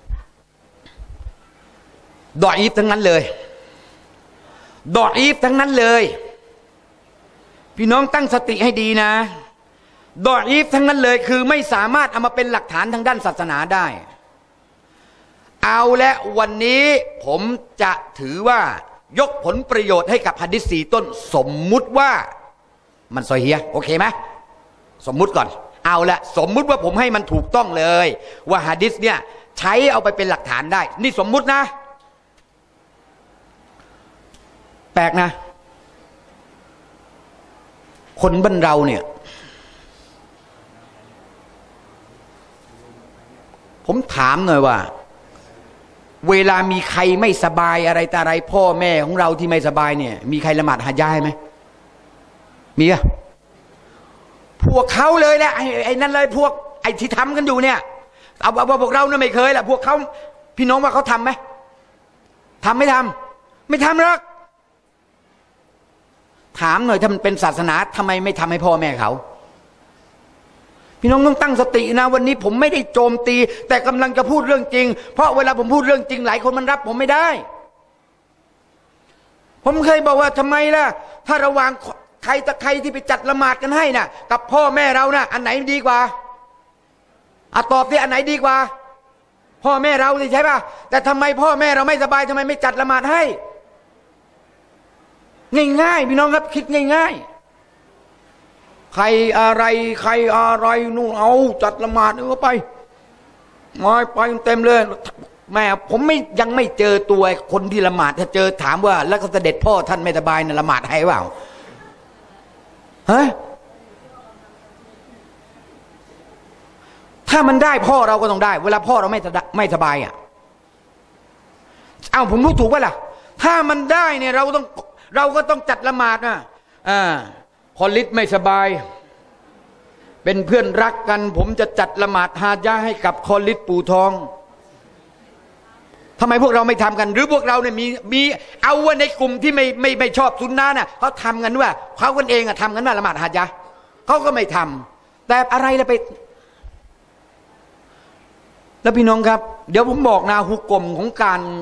S2: ดออีฟทั้งนั้นเลยดออีฟทั้งนั้นเลยพี่น้องตั้งสติให้ดีนะดออีฟทั้งนั้นเลยคือไม่สามารถเอามาเป็นหลักฐานทางด้านศาสนาได้เอาและวันนี้ผมจะถือว่ายกผลประโยชน์ให้กับหะดีษ4 ต้นสมมุติว่ามันซอฮีฮ์โอเคไหมสมมุติก่อนเอาละสมมุติว่าผมให้มันถูกต้องเลยว่าหะดีษเนี่ยใช้เอาไปเป็นหลักฐานได้นี่สมมุตินะแปลกนะคนบ้านเราเนี่ยผมถามหน่อยว่าเวลามีใครไม่สบายอะไรแต่อะไรพ่อแม่ของเราที่ไม่สบายเนี่ยมีใครละหมาดฮะญะห์ไหมมีอะพวกเขาเลยแหละไอ้นั่นเลยพวกไอ้ที่ทำกันอยู่เนี่ยเอาพวกเราเนี่ยไม่เคยแหละพวกเขาพี่น้องว่าเขาทำไหมทำไม่ทำไม่ทำหรอกถามหน่อยถ้ามันเป็นศาสนาทำไมไม่ทำให้พ่อแม่เขาพี่น้องต้องตั้งสตินะวันนี้ผมไม่ได้โจมตีแต่กำลังจะพูดเรื่องจริงเพราะเวลาผมพูดเรื่องจริงหลายคนมันรับผมไม่ได้ผมเคยบอกว่าทำไมล่ะถ้าระหว่างใครที่ไปจัดละหมาดกันให้น่ะกับพ่อแม่เราน่ะอันไหนดีกว่าตอบสิอันไหนดีกว่าพ่อแม่เราสิใช่ป่ะแต่ทำไมพ่อแม่เราไม่สบายทำไมไม่จัดละหมาดให้ง่ายๆพี่น้องครับคิดง่ายๆใครอะไรนู่นเอาจัดละหมาดไปเต็มเลยแม่ผมยังไม่เจอตัวคนที่ละหมาดถ้าเจอถามว่าแล้วก็เสด็จพ่อท่านไม่สบายนะละหมาดให้เปล่าฮะถ้ามันได้พ่อเราก็ต้องได้เวลาพ่อเราไม่สบายผมรู้ถูกป่ะล่ะถ้ามันได้เนี่ยเราก็ต้องจัดละหมาดนะพอลิศไม่สบายเป็นเพื่อนรักกันผมจะจัดละหมาดฮาญะห์ให้กับคอลิศปู่ทองทำไมพวกเราไม่ทำกันหรือพวกเราเนี่ยมีเอาว่าในกลุ่มที่ไม่ชอบซุนนะห์น่ะเขาทำกันว่าเขากันเองทำกันว่าละหมาดฮาญะห์เขาก็ไม่ทำแต่อะไรละไปแล้วพี่น้องครับเดี๋ยวผมบอกนะหุกกลมของ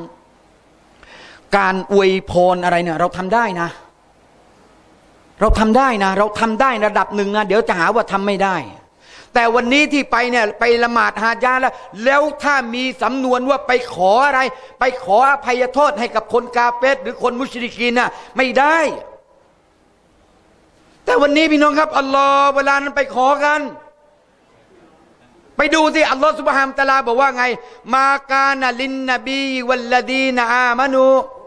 S2: การอวยพรอะไรเนี่ยเราทำได้นะเราทำได้ระดับหนึ่งนะเดี๋ยวจะหาว่าทำไม่ได้แต่วันนี้ที่ไปเนี่ยไปละหมาดฮาญะห์แล้วถ้ามีสำนวนว่าไปขออะไรไปขออภัยโทษให้กับคนกาเฟรหรือคนมุชริกีนน่ะไม่ได้แต่วันนี้พี่น้องครับอัลลอฮ์เวลานั้นไปขอกันไปดูสิอัลลอฮ์ซุบฮานะฮูวะตะอาลาบอกว่าไงมากานะลินนบีวัลลดีนอามานู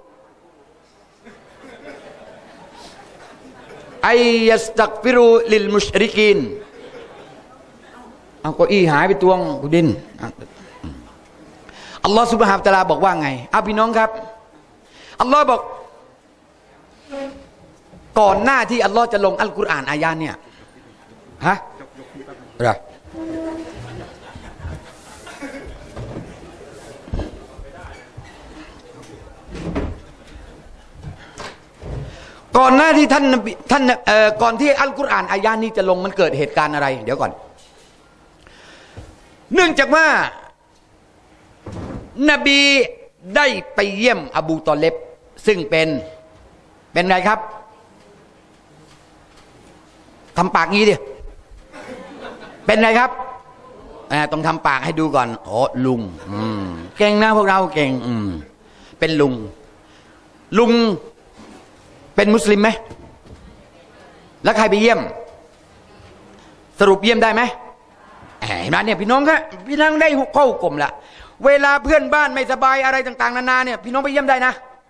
S2: ไอยัสตักฟิรูลิลมุชริกีนเอาเก้าอี้หายไปตวงกุดินอัลลอฮ์ซุบฮานะฮูวะตะอาลาบอกว่าไงพี่น้องครับอัลลอฮ์บอกก่อนหน้าที่อัลลอฮ์จะลงอัลกุรอานอายะห์เนี่ยก่อนหน้าที่ท่านก่อนที่อัลกุรอานอายะห์นี้จะลงมันเกิดเหตุการณ์อะไรเดี๋ยวก่อนเนื่องจากว่านบีได้ไปเยี่ยมอบูตอเลบซึ่งเป็นไงครับทำปากงี้ดิเป็นไงครับต้องทำปากให้ดูก่อนลุงเก่งนะพวกเราเก่งเป็นลุงเป็นมุสลิมไหมแล้วใครไปเยี่ยมสรุปเยี่ยมได้ไหมเห็นไหมเนี่ยพี่น้องครับพี่น้องได้เข้ากลมละเวลาเพื่อนบ้านไม่สบายอะไรต่างๆนานาเนี่ยพี่น้องไปเยี่ยมได้นะ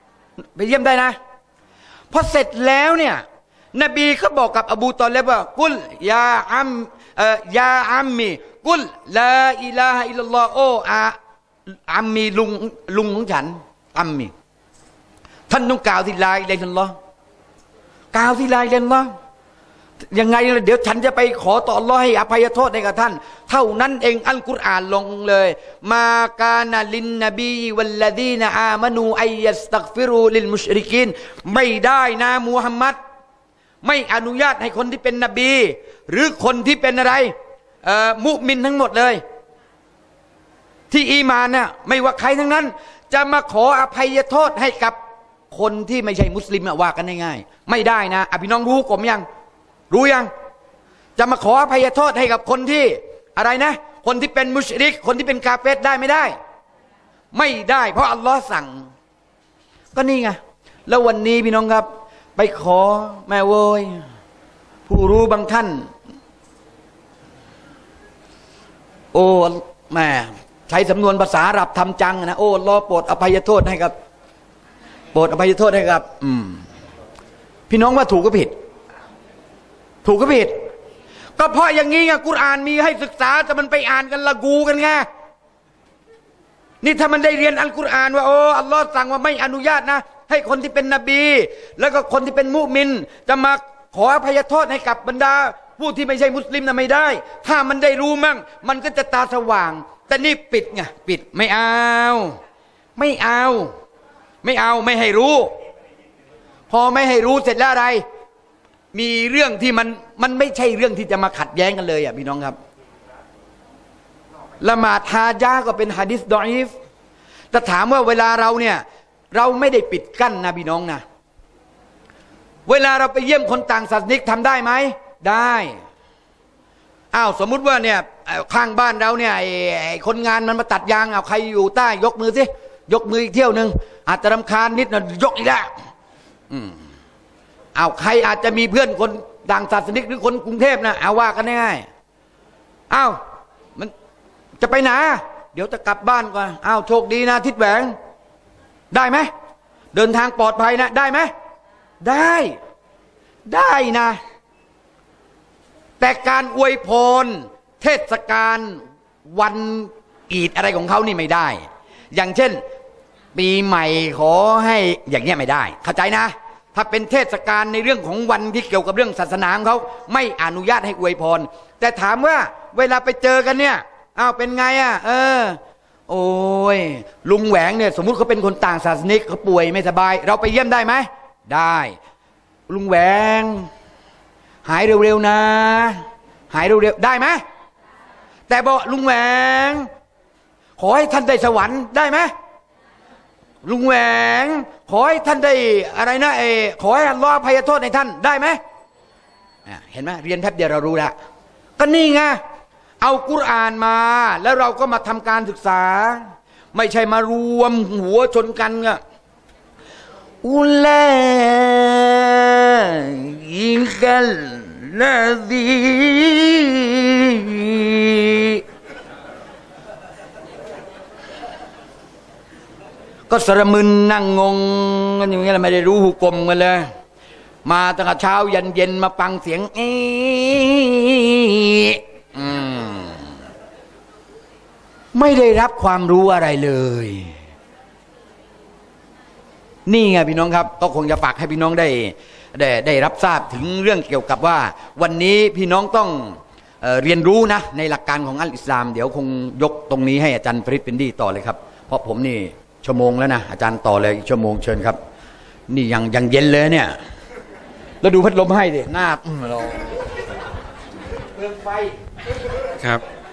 S2: พอเสร็จแล้วเนี่ยนบีเขาบอกกับอบูตอเลบว่ากุลยาอัมมีกุลลาอิลาฮะอิลลัลลอฮ์อัมมีลุงของฉันอัมมีท่านต้องกล่าวที่ลาอิลาฮะอิลลัลลอฮ์กล่าวที่ลาอิลาฮะอิลลัลลอฮ์ยังไงเดี๋ยวฉันจะไปขอต่ออัลลอฮ์ให้อภัยโทษให้กับท่านเท่านั้นเองอัลกุรอานลงเลยมากานะลินนบีวัลลดีนอามานูอัยยัสตักฟิรูลิลมุชริกีนไม่ได้นะมูฮัมมัดไม่อนุญาตให้คนที่เป็นนบี หรือคนที่เป็นอะไรมุมินทั้งหมดเลยที่อีมานน่ะไม่ว่าใครทั้งนั้นจะมาขออภัยโทษให้กับคนที่ไม่ใช่มุสลิมว่ากันง่ายๆไม่ได้นะพี่น้องรู้ผมยังรู้ยังจะมาขออภัยโทษให้กับคนที่อะไรนะคนที่เป็นมุชริกคนที่เป็นกาเฟรได้ไม่ได้ไม่ได้เพราะอัลลอฮ์สั่งก็นี่ไงแล้ววันนี้พี่น้องครับไปขอแม่โวยผู้รู้บางท่านโอ้แม่ใช้สำนวนภาษาอาหรับทำจังนะโอ้รอโปรดอภัยโทษให้กับโปรดอภัยโทษให้กับพี่น้องว่าถูกก็ผิดถูกก็ผิดก็เพราะอย่างนี้ไงกุรอานมีให้ศึกษาแต่มันไปอ่านกันละกูกันไงนี่ถ้ามันได้เรียนอัลกุรอานว่าโอ้อัลลอฮ์สั่งว่าไม่อนุญาตนะให้คนที่เป็นนบีแล้วก็คนที่เป็นมุมินจะมาขออภัยโทษให้กับบรรดาผู้ที่ไม่ใช่มุสลิมนะไม่ได้ถ้ามันได้รู้มั่งมันก็จะตาสว่างแต่นี่ปิดไงปิดไม่เอาไม่ให้รู้พอไม่ให้รู้เสร็จแล้วอะไรมีเรื่องที่มันไม่ใช่เรื่องที่จะมาขัดแย้งกันเลยพี่น้องครับละหมาดฮาญะก็เป็นหะดีษดออีฟแต่ถามว่าเวลาเราเนี่ยเราไม่ได้ปิดกั้นนะพี่น้องนะเวลาเราไปเยี่ยมคนต่างศาสนิกทำได้ไหมได้สมมุติว่าเนี่ยข้างบ้านเราเนี่ยไอ้คนงานมันมาตัดยางใครอยู่ใต้ยกมือสิยกมืออีกเที่ยวหนึ่งอาจจะรำคาญนิดหน่อยยกอีกแล้วใครอาจจะมีเพื่อนคนต่างศาสนิกหรือคนกรุงเทพนะว่ากันง่ายมันจะไปไหนเดี๋ยวจะกลับบ้านก่อนโชคดีนะทิศแหวงได้ไหมเดินทางปลอดภัยนะได้ไหมได้นะแต่การอวยพรเทศกาลวันอีดอะไรของเขานี่ไม่ได้อย่างเช่นปีใหม่ขอให้อย่างเงี้ยไม่ได้เข้าใจนะถ้าเป็นเทศกาลในเรื่องของวันที่เกี่ยวกับเรื่องศาสนาของเขาไม่อนุญาตให้อวยพรแต่ถามว่าเวลาไปเจอกันเนี่ยเป็นไงโอ้ยลุงแหวงเนี่ยสมมุติเขาเป็นคนต่างศาสนิกเขาป่วยไม่สบายเราไปเยี่ยมได้ไหมได้ลุงแหวงหายเร็วๆนะหายเร็วๆได้ไหมแต่บอกลุงแหวงขอให้ท่านได้สวรรค์ได้ไหมลุงแหวงขอให้ท่านได้อะไรนะขอให้อัลลอฮ์อภัยโทษในท่านได้ไหมเห็นไหมเรียนแป๊บเดียวเรารู้แล้วก็นี่ไงเอากุรอานมาแล้วเราก็มาทำการศึกษาไม่ใช่มารวมหัวชนกันอุลาอิกัลลาซีก็สระมึนนั่งงงกันอย่างนี้แหละไม่ได้รู้หุกกลมกันเลยมาตั้งแต่เช้ายันเย็นมาฟังเสียงไม่ได้รับความรู้อะไรเลยนี่ไงพี่น้องครับก็คงจะฝากให้พี่น้องได้รับทราบถึงเรื่องเกี่ยวกับว่าวันนี้พี่น้องต้องเรียนรู้นะในหลักการของอัลอิสลามเดี๋ยวคงยกตรงนี้ให้อาจารย์ฟริดเป็นดีต่อเลยครับเพราะผมนี่ชั่วโมงแล้วนะอาจารย์ต่อเลยชั่วโมงเชิญครับนี่ยังเย็นเลยเนี่ยแล้วดูพัดลมให้ดิหน้าเราเปลืองไฟ
S1: ครับ